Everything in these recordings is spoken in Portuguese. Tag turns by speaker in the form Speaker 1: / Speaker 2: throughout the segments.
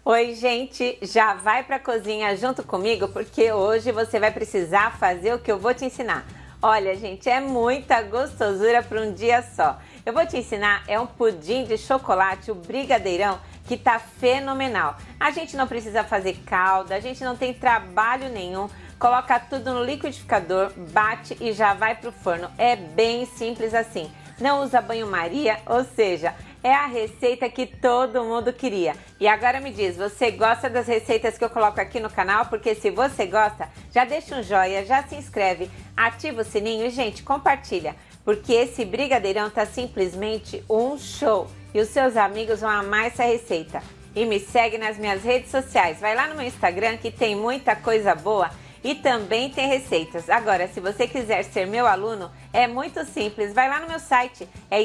Speaker 1: Oi, gente, já vai para a cozinha junto comigo porque hoje você vai precisar fazer o que eu vou te ensinar. Olha, gente, é muita gostosura para um dia só. Eu vou te ensinar um pudim de chocolate, o brigadeirão, que tá fenomenal. A gente não precisa fazer calda, a gente não tem trabalho nenhum. Coloca tudo no liquidificador, bate e já vai pro forno. É bem simples assim. Não usa banho-maria, ou seja, é a receita que todo mundo queria. E agora me diz, você gosta das receitas que eu coloco aqui no canal? Porque se você gosta, já deixa um joinha, já se inscreve, ativa o sininho e, gente, compartilha. Porque esse brigadeirão tá simplesmente um show. E os seus amigos vão amar essa receita. E me segue nas minhas redes sociais. Vai lá no meu Instagram que tem muita coisa boa. E também tem receitas. Agora, se você quiser ser meu aluno, é muito simples. Vai lá no meu site, é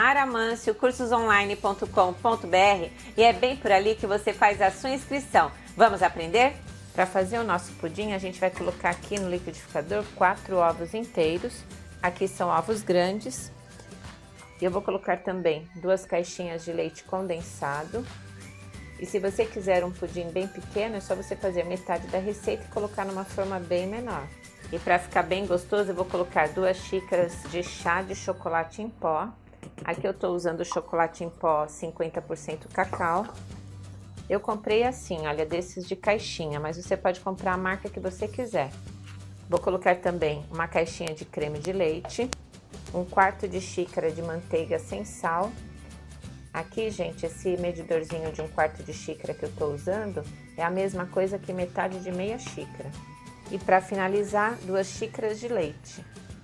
Speaker 1: isamaramancio.cursosonline.com.br e é bem por ali que você faz a sua inscrição. Vamos aprender? Para fazer o nosso pudim, a gente vai colocar aqui no liquidificador 4 ovos inteiros. Aqui são ovos grandes. E eu vou colocar também 2 caixinhas de leite condensado. E se você quiser um pudim bem pequeno, é só você fazer metade da receita e colocar numa forma bem menor. E para ficar bem gostoso, eu vou colocar 2 xícaras de chá de chocolate em pó. Aqui eu estou usando chocolate em pó 50% cacau. Eu comprei assim, olha, desses de caixinha, mas você pode comprar a marca que você quiser. Vou colocar também uma caixinha de creme de leite, 1/4 de xícara de manteiga sem sal. Aqui, gente, esse medidorzinho de 1/4 de xícara que eu tô usando é a mesma coisa que metade de meia xícara. E para finalizar, 2 xícaras de leite.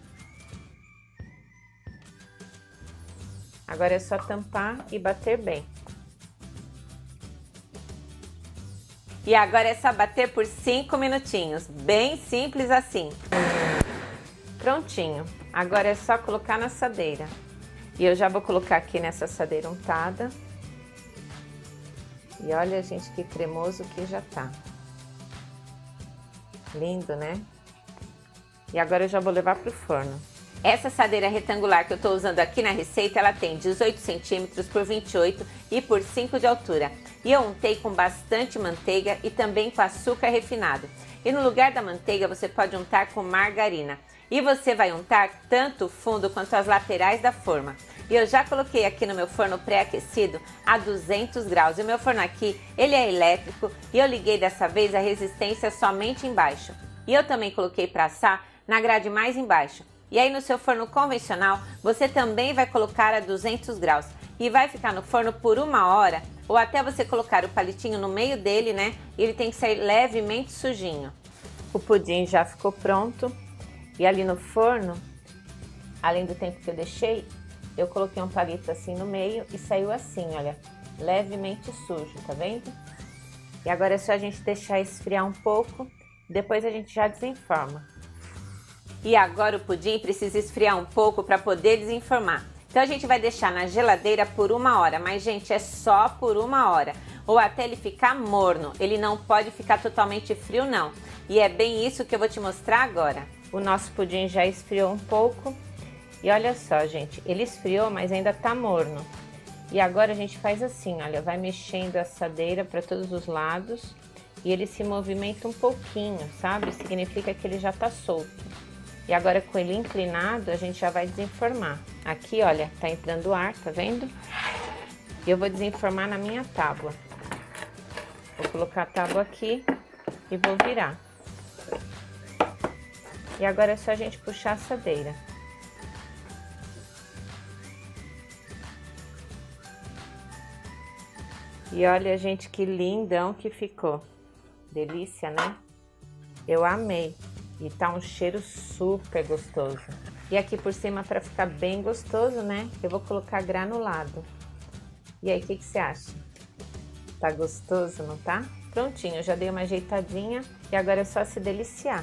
Speaker 1: Agora é só tampar e bater bem. E agora é só bater por 5 minutinhos, bem simples assim. Prontinho, agora é só colocar na assadeira. E eu já vou colocar aqui nessa assadeira untada. E olha, gente, que cremoso que já tá. Lindo, né? E agora eu já vou levar pro forno. Essa assadeira retangular que eu tô usando aqui na receita, ela tem 18 centímetros por 28 e por 5 de altura. E eu untei com bastante manteiga e também com açúcar refinado. E no lugar da manteiga você pode untar com margarina. E você vai untar tanto o fundo quanto as laterais da forma. E eu já coloquei aqui no meu forno pré-aquecido a 200 graus. E o meu forno aqui, ele é elétrico e eu liguei dessa vez a resistência somente embaixo. E eu também coloquei para assar na grade mais embaixo. E aí no seu forno convencional, você também vai colocar a 200 graus. E vai ficar no forno por 1 hora, ou até você colocar o palitinho no meio dele, né? E ele tem que sair levemente sujinho. O pudim já ficou pronto. E ali no forno, além do tempo que eu deixei, eu coloquei um palito assim no meio e saiu assim, olha, levemente sujo, tá vendo? E agora é só a gente deixar esfriar um pouco, depois a gente já desenforma. E agora o pudim precisa esfriar um pouco para poder desenformar. Então a gente vai deixar na geladeira por 1 hora, mas gente, é só por 1 hora. Ou até ele ficar morno, ele não pode ficar totalmente frio não. E é bem isso que eu vou te mostrar agora. O nosso pudim já esfriou um pouco. E olha só, gente, ele esfriou, mas ainda tá morno. E agora a gente faz assim, olha, vai mexendo a assadeira para todos os lados. E ele se movimenta um pouquinho, sabe? Significa que ele já tá solto. E agora com ele inclinado, a gente já vai desenformar. Aqui, olha, tá entrando ar, tá vendo? E eu vou desenformar na minha tábua. Vou colocar a tábua aqui e vou virar. E agora é só a gente puxar a assadeira. E olha, gente, que lindão que ficou. Delícia, né? Eu amei. E tá um cheiro super gostoso. E aqui por cima, para ficar bem gostoso, né? Eu vou colocar granulado. E aí, o que você acha? Tá gostoso, não tá? Prontinho, eu já dei uma ajeitadinha e agora é só se deliciar.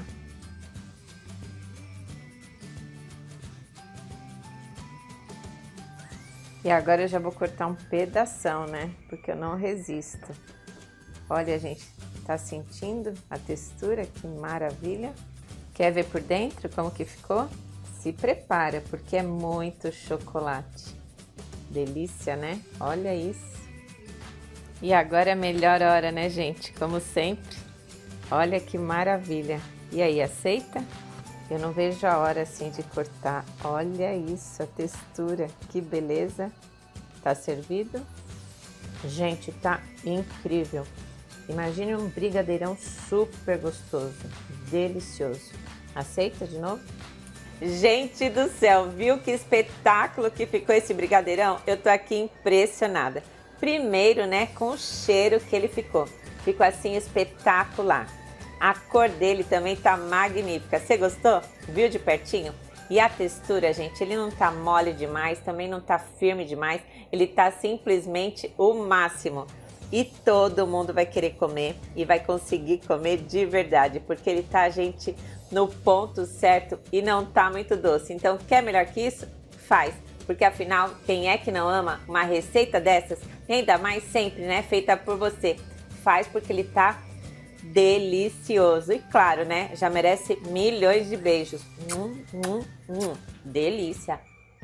Speaker 1: E agora eu já vou cortar um pedação, né? Porque eu não resisto. Olha, gente, tá sentindo a textura? Que maravilha! Quer ver por dentro como que ficou? Se prepara, porque é muito chocolate. Delícia, né? Olha isso. E agora é a melhor hora, né, gente? Como sempre. Olha que maravilha. E aí, aceita? Eu não vejo a hora assim de cortar. Olha isso, a textura. Que beleza. Tá servido? Gente, tá incrível. Imagine um brigadeirão super gostoso. Delicioso. Aceita de novo? Gente do céu, viu que espetáculo que ficou esse brigadeirão? Eu tô aqui impressionada. Primeiro, né, com o cheiro que ele ficou. Ficou assim espetacular. A cor dele também tá magnífica. Você gostou? Viu de pertinho? E a textura, gente, ele não tá mole demais, também não tá firme demais. Ele tá simplesmente o máximo. E todo mundo vai querer comer e vai conseguir comer de verdade, porque ele tá, gente, no ponto certo e não tá muito doce. Então, quer melhor que isso? Faz. Porque afinal, quem é que não ama uma receita dessas? E ainda mais sempre, né? Feita por você. Faz porque ele tá delicioso. E claro, né? Já merece milhões de beijos. Delícia.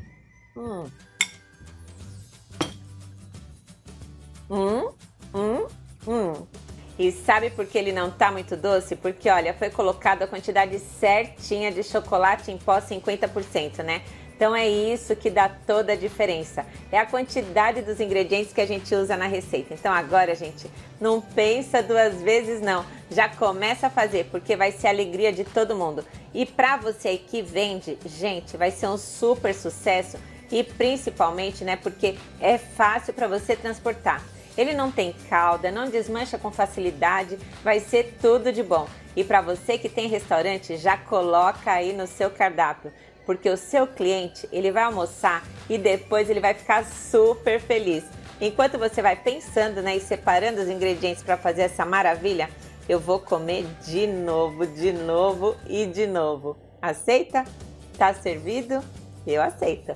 Speaker 1: E sabe por que ele não tá muito doce? Porque, olha, foi colocado a quantidade certinha de chocolate em pó 50%, né? Então é isso que dá toda a diferença. É a quantidade dos ingredientes que a gente usa na receita. Então agora, gente, não pensa duas vezes não. Já começa a fazer, porque vai ser a alegria de todo mundo. E pra você aí que vende, gente, vai ser um super sucesso. E principalmente, né, porque é fácil para você transportar. Ele não tem calda, não desmancha com facilidade, vai ser tudo de bom. E para você que tem restaurante, já coloca aí no seu cardápio, porque o seu cliente, ele vai almoçar e depois ele vai ficar super feliz. Enquanto você vai pensando, né, e separando os ingredientes para fazer essa maravilha, eu vou comer de novo e de novo. Aceita? Tá servido? Eu aceito.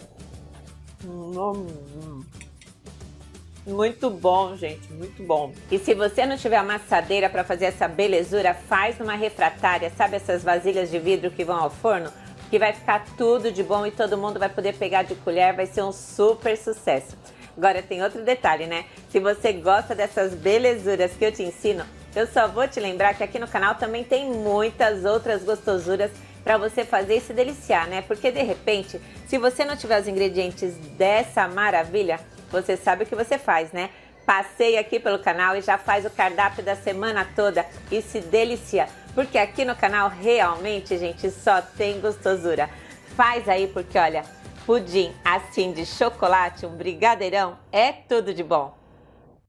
Speaker 1: Muito bom, gente, muito bom. E se você não tiver amassadeira para fazer essa belezura, faz numa refratária, sabe essas vasilhas de vidro que vão ao forno? Que vai ficar tudo de bom e todo mundo vai poder pegar de colher, vai ser um super sucesso. Agora tem outro detalhe, né? Se você gosta dessas belezuras que eu te ensino, eu só vou te lembrar que aqui no canal também tem muitas outras gostosuras para você fazer e se deliciar, né? Porque de repente, se você não tiver os ingredientes dessa maravilha, você sabe o que você faz, né? Passeia aqui pelo canal e já faz o cardápio da semana toda e se delicia. Porque aqui no canal realmente, gente, só tem gostosura. Faz aí porque, olha, pudim assim de chocolate, um brigadeirão, é tudo de bom.